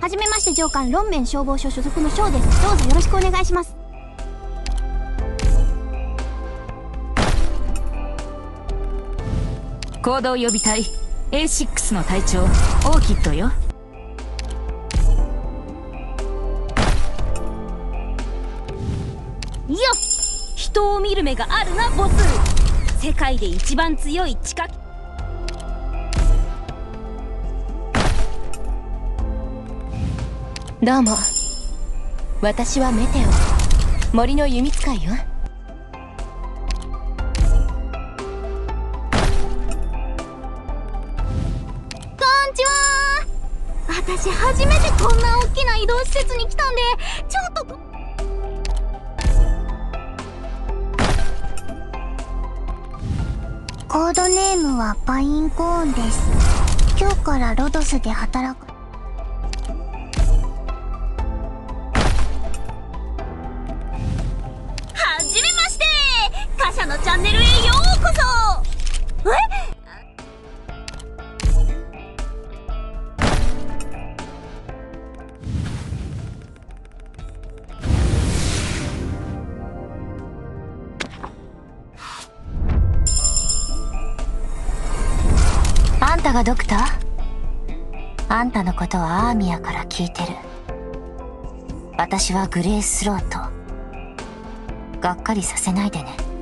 はじめまして上官、ロンメン消防署所属の翔です。どうぞよろしくお願いします。 行動予備隊 A6 の隊長オーキッドよ。 よっ、人を見る目があるなボス。世界で一番強い地下どうも、私はメテオ、森の弓使いよ。 私初めてこんな大きな移動施設に来たんで、ちょっと。コードネームはパインコーンです。今日からロドスで働く。 はじめまして、他社のチャンネルへようこそ。 あんたがドクター？あんたのことはアーミヤから聞いてる。私はグレースロート。がっかりさせないでね。